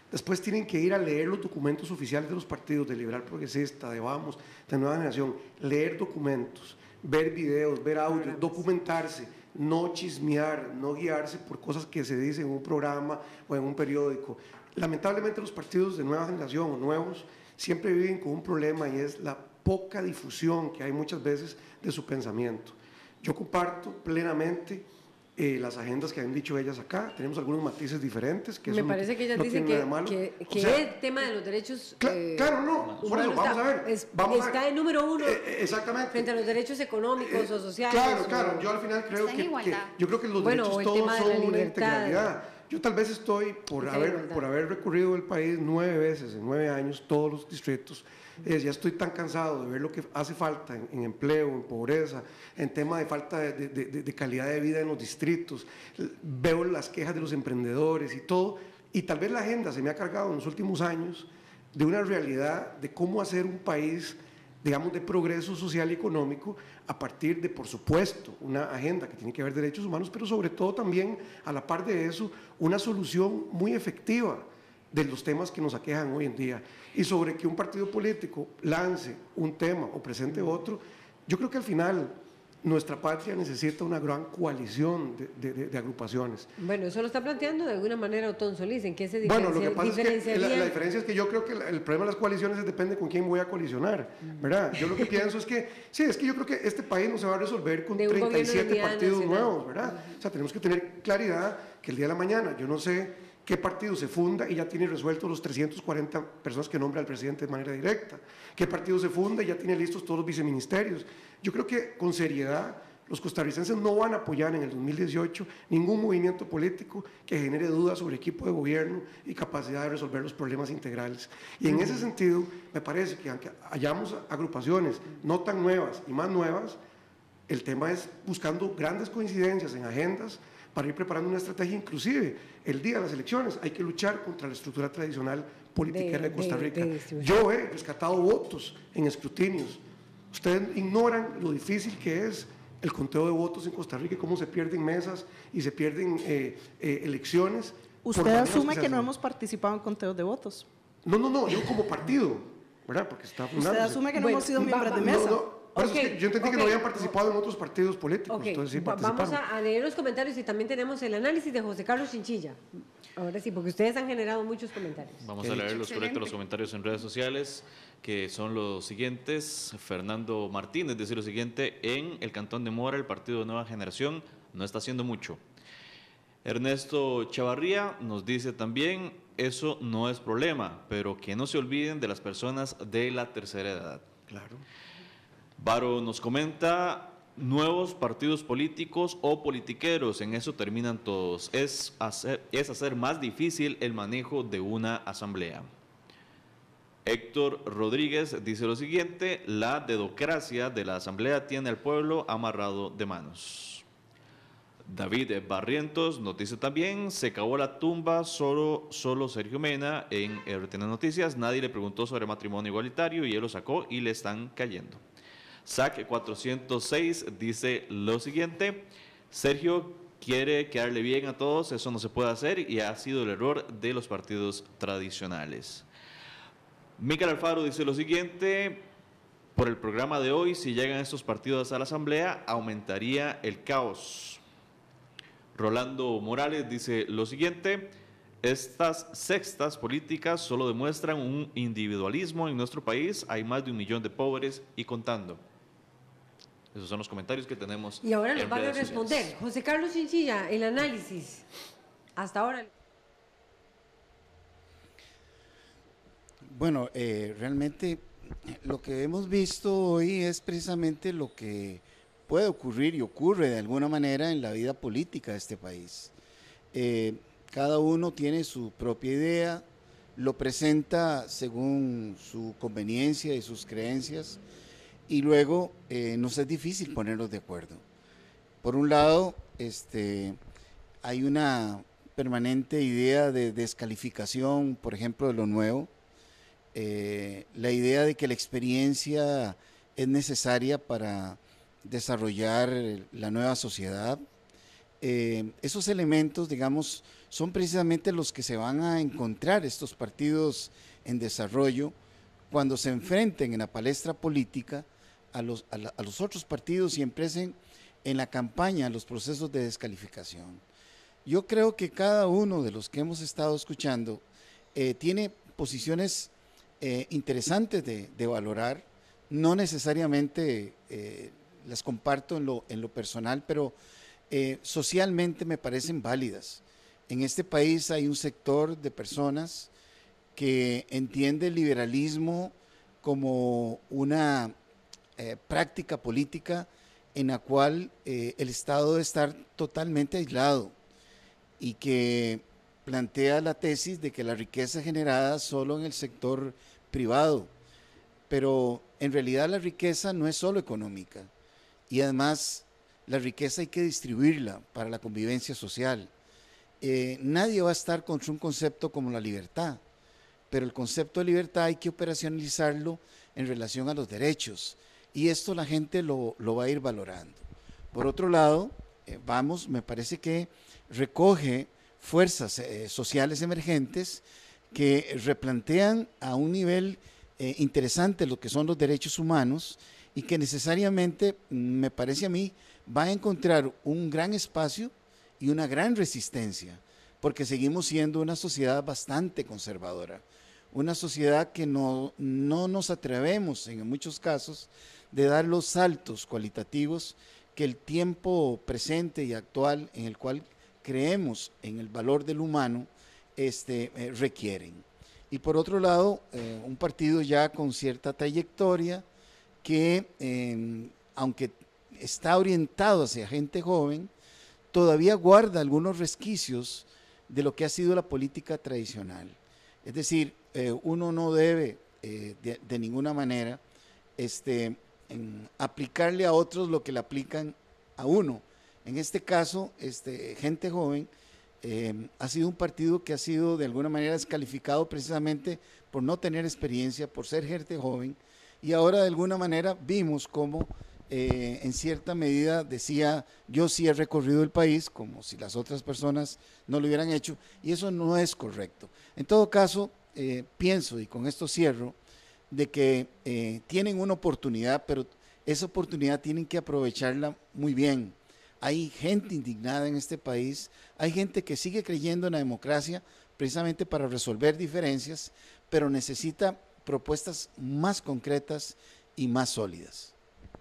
Después tienen que ir a leer los documentos oficiales de los partidos, de Liberal Progresista, de Vamos, de Nueva Generación, leer documentos, ver videos, ver audios, documentarse, no chismear, no guiarse por cosas que se dicen en un programa o en un periódico. Lamentablemente los partidos de Nueva Generación o nuevos siempre viven con un problema y es la poca difusión que hay muchas veces de su pensamiento. Yo comparto plenamente eh, las agendas que han dicho ellas acá, tenemos algunos matices diferentes. Que Me parece no, que ellas no dicen que, que, que o sea, el tema de los derechos cl eh, claro, no, por eso, vamos está, a ver. Es, vamos está a ver. en número uno eh, exactamente. frente a los derechos económicos eh, o sociales. Claro, o, claro, yo al final creo que, que, yo creo que los bueno, derechos todos son una integralidad. Yo tal vez estoy, por haber, por haber recorrido el país nueve veces, en nueve años, todos los distritos, eh, ya estoy tan cansado de ver lo que hace falta en, en empleo, en pobreza, en tema de falta de, de, de, de calidad de vida en los distritos, veo las quejas de los emprendedores y todo, y tal vez la agenda se me ha cargado en los últimos años de una realidad de cómo hacer un país, digamos, de progreso social y económico a partir de, por supuesto, una agenda que tiene que ver derechos humanos, pero sobre todo también, a la par de eso, una solución muy efectiva de los temas que nos aquejan hoy en día. Y sobre que un partido político lance un tema o presente otro, yo creo que al final nuestra patria necesita una gran coalición de, de, de agrupaciones. Bueno, eso lo está planteando de alguna manera Otón Solís, ¿en qué se diferencia? Bueno, lo que pasa es que la, la diferencia es que yo creo que el problema de las coaliciones es depende con quién voy a coalicionar, ¿verdad? Yo lo que pienso es que, sí, es que yo creo que este país no se va a resolver con treinta y siete partidos nacional. nuevos, ¿verdad? Uh-huh. O sea, tenemos que tener claridad que el día de la mañana, yo no sé qué partido se funda y ya tiene resuelto los trescientas cuarenta personas que nombra el presidente de manera directa, qué partido se funda y ya tiene listos todos los viceministerios. Yo creo que con seriedad los costarricenses no van a apoyar en el dos mil dieciocho ningún movimiento político que genere dudas sobre equipo de gobierno y capacidad de resolver los problemas integrales. Y en ese sentido, me parece que aunque hayamos agrupaciones no tan nuevas y más nuevas, el tema es buscando grandes coincidencias en agendas para ir preparando una estrategia. Inclusive el día de las elecciones hay que luchar contra la estructura tradicional politiquera de, de Costa Rica. De, de Yo he rescatado votos en escrutinios. Ustedes ignoran lo difícil que es el conteo de votos en Costa Rica y cómo se pierden mesas y se pierden eh, eh, elecciones. Usted asume que, que no hemos participado en conteos de votos. No, no, no, yo como partido, ¿verdad? Porque está Usted asume que no bueno, hemos sido miembros de mesa. No, no. Okay, es que yo entendí okay. que no habían participado en otros partidos políticos, okay. entonces sí Vamos a, a leer los comentarios y también tenemos el análisis de José Carlos Chinchilla. Ahora sí, porque ustedes han generado muchos comentarios. Vamos a leer los correctos los comentarios en redes sociales, que son los siguientes. Fernando Martínez dice lo siguiente: en el Cantón de Mora, el partido de Nueva Generación no está haciendo mucho. Ernesto Chavarría nos dice también: eso no es problema, pero que no se olviden de las personas de la tercera edad. Claro. Varo nos comenta: nuevos partidos políticos o politiqueros, en eso terminan todos. Es hacer, es hacer más difícil el manejo de una asamblea. Héctor Rodríguez dice lo siguiente: la dedocracia de la asamblea tiene al pueblo amarrado de manos. David Barrientos nos dice también: se acabó la tumba, solo, solo Sergio Mena en R T N Noticias, nadie le preguntó sobre matrimonio igualitario y él lo sacó y le están cayendo. S A C cuatrocientos seis dice lo siguiente: Sergio quiere quedarle bien a todos, eso no se puede hacer y ha sido el error de los partidos tradicionales. Miguel Alfaro dice lo siguiente: por el programa de hoy, si llegan estos partidos a la asamblea, aumentaría el caos. Rolando Morales dice lo siguiente: estas sextas políticas solo demuestran un individualismo en nuestro país, hay más de un millón de pobres y contando. Esos son los comentarios que tenemos. Y ahora nos van a responder. Sociales. José Carlos Chinchilla, el análisis. Hasta ahora. Bueno, eh, realmente lo que hemos visto hoy es precisamente lo que puede ocurrir y ocurre de alguna manera en la vida política de este país. Eh, cada uno tiene su propia idea, lo presenta según su conveniencia y sus creencias, y luego eh, nos es difícil ponernos de acuerdo. Por un lado, este, hay una permanente idea de descalificación, por ejemplo, de lo nuevo, eh, la idea de que la experiencia es necesaria para desarrollar la nueva sociedad, eh, esos elementos, digamos, son precisamente los que se van a encontrar estos partidos en desarrollo cuando se enfrenten en la palestra política a los, a la, a los otros partidos y empiecen en la campaña los procesos de descalificación. Yo creo que cada uno de los que hemos estado escuchando eh, tiene posiciones eh, interesantes de, de valorar, no necesariamente eh, las comparto en lo, en lo personal, pero eh, socialmente me parecen válidas. En este país hay un sector de personas que entiende el liberalismo como una eh, práctica política en la cual eh, el Estado debe estar totalmente aislado y que plantea la tesis de que la riqueza es generada solo en el sector privado, pero en realidad la riqueza no es solo económica y además la riqueza hay que distribuirla para la convivencia social. Eh, nadie va a estar contra un concepto como la libertad, pero el concepto de libertad hay que operacionalizarlo en relación a los derechos y esto la gente lo, lo va a ir valorando. Por otro lado, eh, vamos, me parece que recoge fuerzas eh, sociales emergentes que replantean a un nivel eh, interesante lo que son los derechos humanos y que necesariamente, me parece a mí, va a encontrar un gran espacio y una gran resistencia, porque seguimos siendo una sociedad bastante conservadora, una sociedad que no, no nos atrevemos en muchos casos de dar los saltos cualitativos que el tiempo presente y actual en el cual creemos en el valor del humano este, eh, requieren. Y por otro lado, eh, un partido ya con cierta trayectoria que, eh, aunque está orientado hacia gente joven, todavía guarda algunos resquicios de lo que ha sido la política tradicional. Es decir, eh, uno no debe eh, de, de ninguna manera este, en aplicarle a otros lo que le aplican a uno. En este caso, este, gente joven eh, ha sido un partido que ha sido de alguna manera descalificado precisamente por no tener experiencia, por ser gente joven, y ahora de alguna manera vimos cómo eh, en cierta medida decía, yo sí he recorrido el país, como si las otras personas no lo hubieran hecho, y eso no es correcto. En todo caso, eh, pienso, y con esto cierro, de que eh, tienen una oportunidad, pero esa oportunidad tienen que aprovecharla muy bien. Hay gente indignada en este país, hay gente que sigue creyendo en la democracia precisamente para resolver diferencias, pero necesita propuestas más concretas y más sólidas.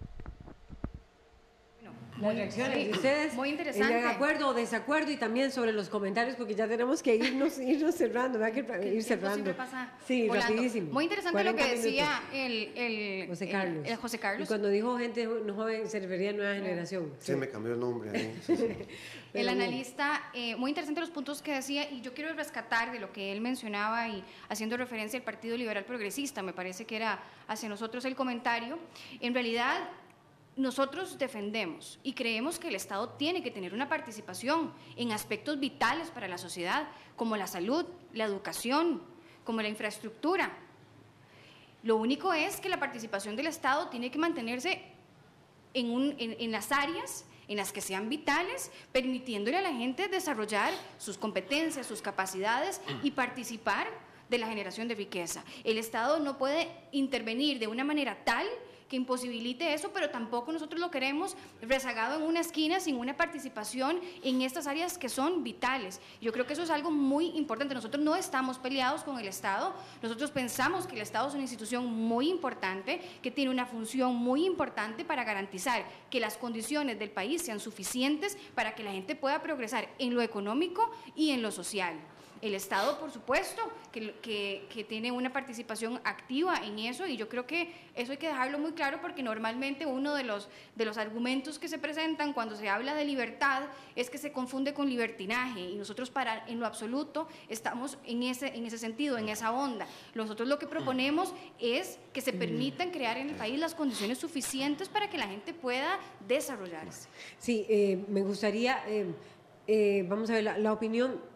Las reacciones de ustedes, muy interesante. de acuerdo o desacuerdo, y también sobre los comentarios, porque ya tenemos que irnos, irnos cerrando, ¿verdad? Que ir cerrando. Sí, volando. Rapidísimo. Muy interesante lo que decía el, el, José Carlos. El, el José Carlos. Y cuando dijo gente joven, se refería a nueva generación. Sí, sí, me cambió el nombre. ¿eh? Sí, sí. El analista, eh, muy interesante los puntos que decía, y yo quiero rescatar de lo que él mencionaba y haciendo referencia al Partido Liberal Progresista, me parece que era hacia nosotros el comentario. En realidad, nosotros defendemos y creemos que el Estado tiene que tener una participación en aspectos vitales para la sociedad, como la salud, la educación, como la infraestructura. Lo único es que la participación del Estado tiene que mantenerse en, un, en, en las áreas en las que sean vitales, permitiéndole a la gente desarrollar sus competencias, sus capacidades y participar de la generación de riqueza. El Estado no puede intervenir de una manera tal que imposibilite eso, pero tampoco nosotros lo queremos rezagado en una esquina sin una participación en estas áreas que son vitales. Yo creo que eso es algo muy importante. Nosotros no estamos peleados con el Estado, nosotros pensamos que el Estado es una institución muy importante, que tiene una función muy importante para garantizar que las condiciones del país sean suficientes para que la gente pueda progresar en lo económico y en lo social. El Estado, por supuesto, que, que, que tiene una participación activa en eso, y yo creo que eso hay que dejarlo muy claro, porque normalmente uno de los, de los argumentos que se presentan cuando se habla de libertad es que se confunde con libertinaje, y nosotros para, en lo absoluto estamos en ese, en ese sentido, en esa onda. Nosotros lo que proponemos es que se permitan crear en el país las condiciones suficientes para que la gente pueda desarrollarse. Sí, eh, me gustaría, eh, eh, vamos a ver, la, la opinión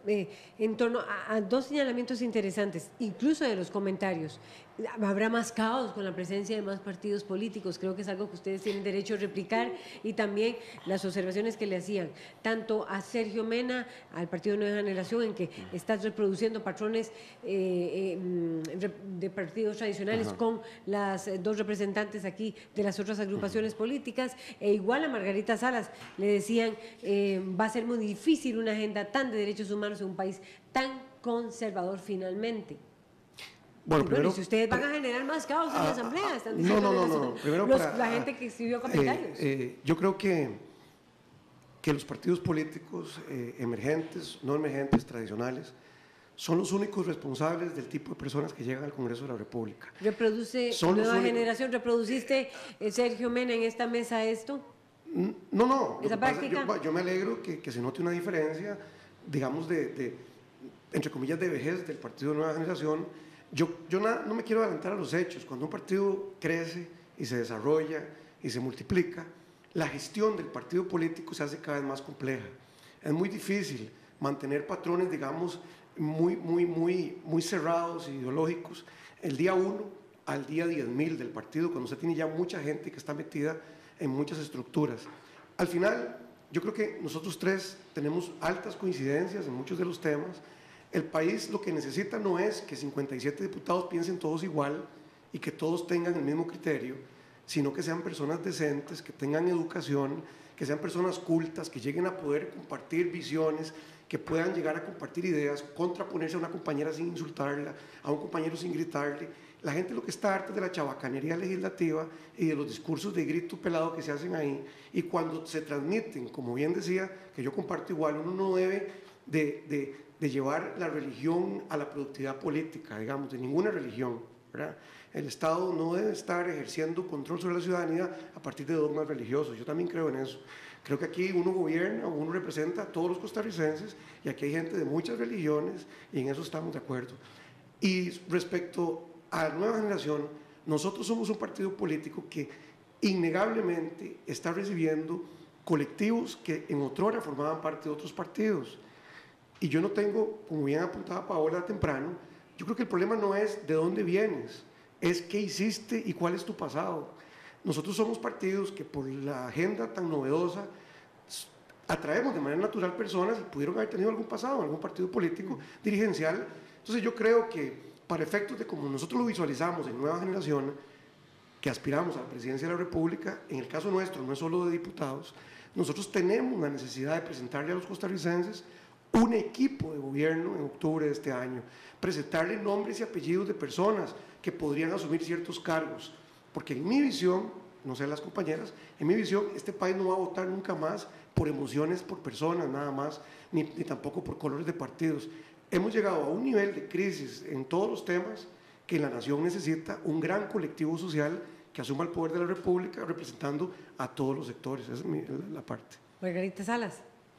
eh, en torno a, a dos señalamientos interesantes, incluso de los comentarios. Habrá más caos con la presencia de más partidos políticos, creo que es algo que ustedes tienen derecho a replicar, y también las observaciones que le hacían, tanto a Sergio Mena, al Partido Nueva Generación, en que estás reproduciendo patrones eh, eh, de partidos tradicionales Ajá. con las dos representantes aquí de las otras agrupaciones Ajá. políticas, e igual a Margarita Salas, le decían, eh, va a ser muy difícil una agenda tan de derechos humanos en un país tan conservador finalmente. Bueno, primero, bueno, si ustedes van a generar más caos en ah, la asamblea, están diciendo no, no, no, no. Primero los, para, la gente que escribió comentarios. Eh, eh, yo creo que, que los partidos políticos eh, emergentes, no emergentes, tradicionales, son los únicos responsables del tipo de personas que llegan al Congreso de la República. ¿Reproduce son Nueva Generación? ¿Reproduciste, eh, Sergio Mena, en esta mesa esto? No, no. ¿Esa práctica? Pasa, yo, yo me alegro que, que se note una diferencia, digamos, de, de, entre comillas, de vejez del Partido de Nueva Generación. Yo, yo na, no me quiero adelantar a los hechos. Cuando un partido crece y se desarrolla y se multiplica, la gestión del partido político se hace cada vez más compleja. Es muy difícil mantener patrones, digamos, muy, muy, muy, muy cerrados, ideológicos, el día uno al día diez mil del partido, cuando usted tiene ya mucha gente que está metida en muchas estructuras. Al final, yo creo que nosotros tres tenemos altas coincidencias en muchos de los temas. El país lo que necesita no es que cincuenta y siete diputados piensen todos igual y que todos tengan el mismo criterio, sino que sean personas decentes, que tengan educación, que sean personas cultas, que lleguen a poder compartir visiones, que puedan llegar a compartir ideas, contraponerse a una compañera sin insultarla, a un compañero sin gritarle. La gente lo que está harta de la chabacanería legislativa y de los discursos de grito pelado que se hacen ahí, y cuando se transmiten, como bien decía, que yo comparto igual, uno no debe de... de de llevar la religión a la productividad política, digamos, de ninguna religión, ¿verdad? El Estado no debe estar ejerciendo control sobre la ciudadanía a partir de dogmas religiosos. Yo también creo en eso. Creo que aquí uno gobierna, uno representa a todos los costarricenses, y aquí hay gente de muchas religiones, y en eso estamos de acuerdo. Y respecto a la Nueva Generación, nosotros somos un partido político que innegablemente está recibiendo colectivos que en otrora formaban parte de otros partidos. Y yo no tengo, como bien apuntaba Paola temprano, yo creo que el problema no es de dónde vienes, es qué hiciste y cuál es tu pasado. Nosotros somos partidos que por la agenda tan novedosa atraemos de manera natural personas y pudieron haber tenido algún pasado en algún partido político dirigencial. Entonces yo creo que para efectos de como nosotros lo visualizamos en Nueva Generación, que aspiramos a la presidencia de la República, en el caso nuestro no es solo de diputados, nosotros tenemos la necesidad de presentarle a los costarricenses un equipo de gobierno en octubre de este año, presentarle nombres y apellidos de personas que podrían asumir ciertos cargos, porque en mi visión, no sé las compañeras, en mi visión este país no va a votar nunca más por emociones, por personas nada más, ni, ni tampoco por colores de partidos. Hemos llegado a un nivel de crisis en todos los temas que la nación necesita un gran colectivo social que asuma el poder de la República representando a todos los sectores. Esa es mi, la parte. Margarita Salas.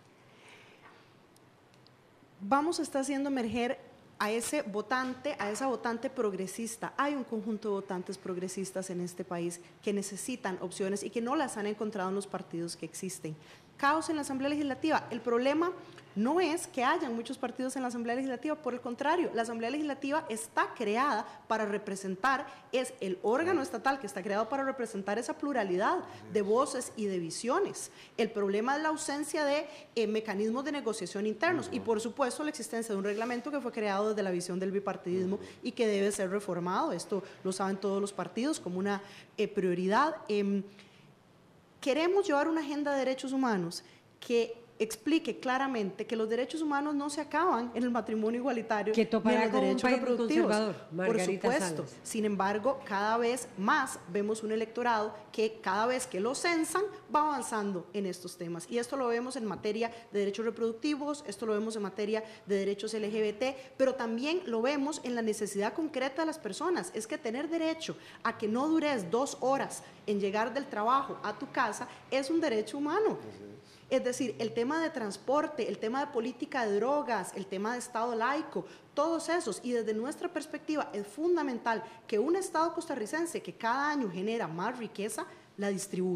Vamos a estar haciendo emerger a ese votante, a esa votante progresista. Hay un conjunto de votantes progresistas en este país que necesitan opciones y que no las han encontrado en los partidos que existen. Caos en la Asamblea Legislativa. El problema no es que hayan muchos partidos en la Asamblea Legislativa, por el contrario, la Asamblea Legislativa está creada para representar, es el órgano estatal que está creado para representar esa pluralidad de voces y de visiones. El problema es la ausencia de eh, mecanismos de negociación internos y, por supuesto, la existencia de un reglamento que fue creado desde la visión del bipartidismo y que debe ser reformado. Esto lo saben todos los partidos como una eh, prioridad. Eh, queremos llevar una agenda de derechos humanos que explique claramente que los derechos humanos no se acaban en el matrimonio igualitario que topará ni en los derechos reproductivos. Por supuesto. Salas. Sin embargo, cada vez más vemos un electorado que cada vez que lo censan va avanzando en estos temas. Y esto lo vemos en materia de derechos reproductivos, esto lo vemos en materia de derechos L G B T, pero también lo vemos en la necesidad concreta de las personas. Es que tener derecho a que no dures dos horas en llegar del trabajo a tu casa es un derecho humano. Es decir, el tema de transporte, el tema de política de drogas, el tema de Estado laico, todos esos, y desde nuestra perspectiva es fundamental que un Estado costarricense que cada año genera más riqueza, la distribuya.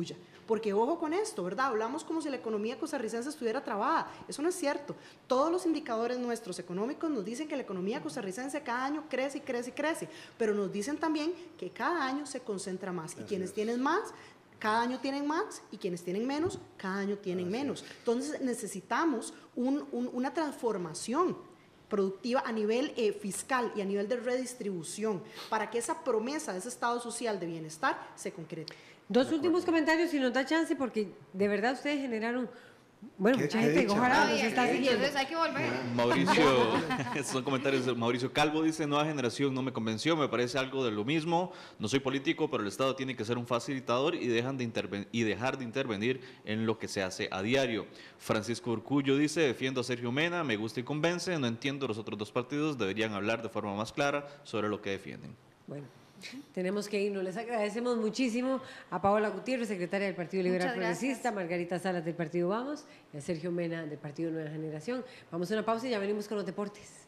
porque ojo con esto, ¿verdad? Hablamos como si la economía costarricense estuviera trabada, eso no es cierto. Todos los indicadores nuestros económicos nos dicen que la economía costarricense cada año crece y crece y crece, pero nos dicen también que cada año se concentra más, y quienes tienen más, cada año tienen más, y quienes tienen menos, cada año tienen menos. Entonces necesitamos un, un, una transformación productiva a nivel eh, fiscal y a nivel de redistribución para que esa promesa de ese estado social de bienestar se concrete. Dos últimos comentarios, si nos da chance, porque de verdad ustedes generaron... Bueno, mucha gente, ojalá nos está siguiendo. Entonces hay que volver. Mauricio, son comentarios de Mauricio Calvo, dice: nueva generación no me convenció, me parece algo de lo mismo, no soy político, pero el Estado tiene que ser un facilitador y, dejan de interven y dejar de intervenir en lo que se hace a diario. Francisco Urcullo dice: defiendo a Sergio Mena, me gusta y convence, no entiendo los otros dos partidos, deberían hablar de forma más clara sobre lo que defienden. Bueno. Tenemos que irnos. Les agradecemos muchísimo a Paola Gutiérrez, secretaria del Partido Liberal Progresista, Margarita Salas del Partido Vamos y a Sergio Mena del Partido Nueva Generación. Vamos a una pausa y ya venimos con los deportes.